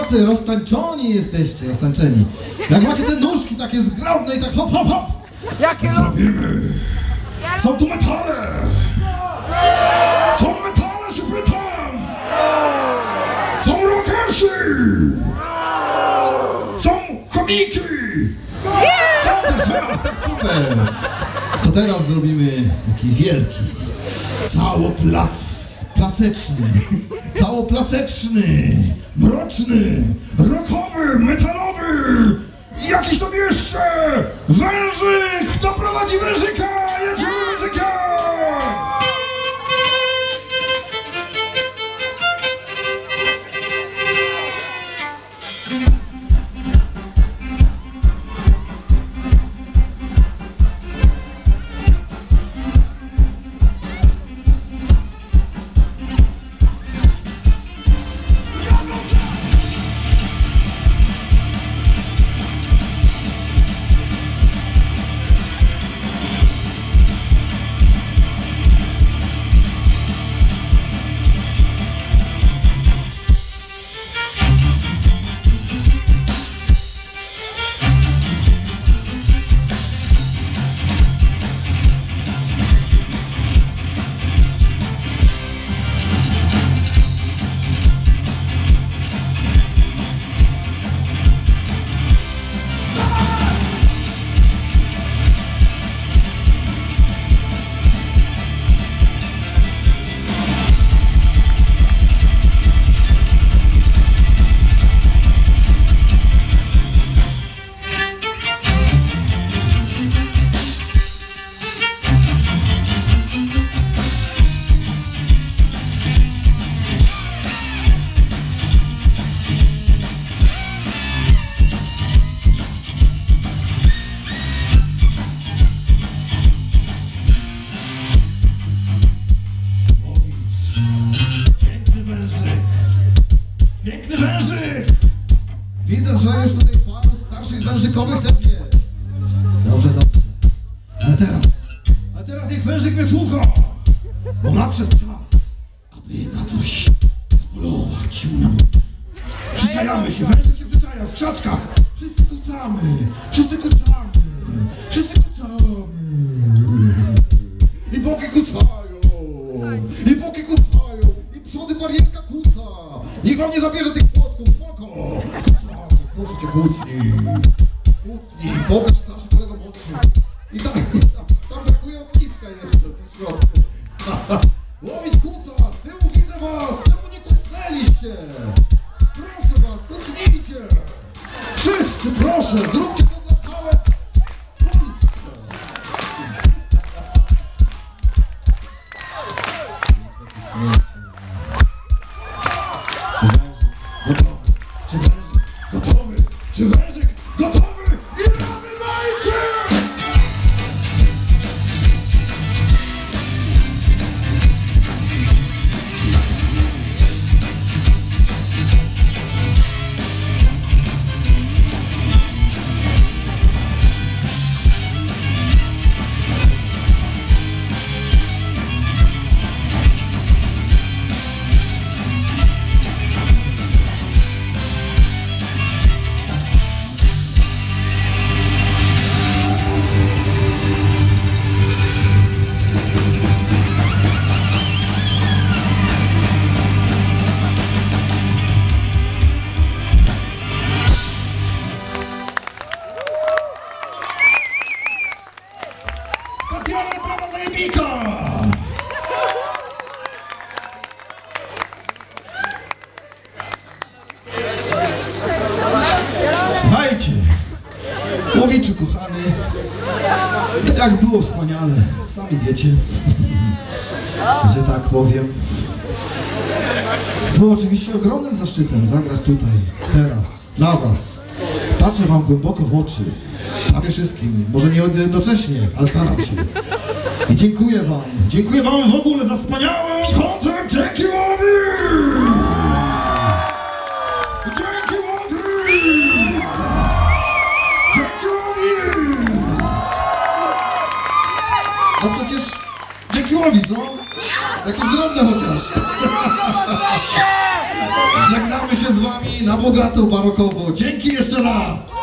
tacy roztańczoni jesteście, roztańczeni. Jak macie te nóżki takie zgrabne i tak hop, hop, hop. Jakie zrobimy? Są tu metale! Są metale, się pytam! Są rockersi! Są chomiki! Są też, tak super! To teraz zrobimy taki wielki, całoplaceczny, mroczny, rockowy, metalowy i jakiś tam jeszcze wężyk! Kto prowadzi wężyka? Jedziemy wężyka! Piękny wężyk! Widzę, że już tutaj paru starszych wężykowych też jest. Dobrze, dobrze. Ale teraz niech wężyk mnie słucha! Bo nadszedł czas, aby na coś zapolować. Przyczajamy się, wężyk się przyczaja w krzaczkach. Wszyscy kucamy, wszyscy kucamy, wszyscy kucamy. I boki kucają, i boki kucają, i przody barierka kuca. Niech wam nie zabierze tych płotków, spoko! Proszę cię, kucnij! Kucnij, pokaż starszy kolego młodszy. I tam brakuje ogniska jeszcze w środku. Łowić kuca! Z tyłu widzę was! Czemu nie kucnęliście? Proszę was, kucnijcie! Wszyscy, proszę, zróbcie to dla całej Polski! Czy wężyk gotowy? Czy wężyk gotowy? I nawilajcie! Specjalne brawa dla Jebika! Słuchajcie, Łowiczu kochany, jak było wspaniale, sami wiecie, że tak powiem. Było oczywiście ogromnym zaszczytem zagrać tutaj, teraz, dla was. Patrzę wam głęboko w oczy, prawie wszystkim, może nie jednocześnie, ale staram się. I dziękuję wam w ogóle za wspaniały koncert, dzięki Łody! Dzięki Łody! Dzięki Łody! No przecież dzięki Łody, co? Jakieś drobne chociaż. Żegnamy się z wami. na bogato, barokowo. Dzięki jeszcze raz.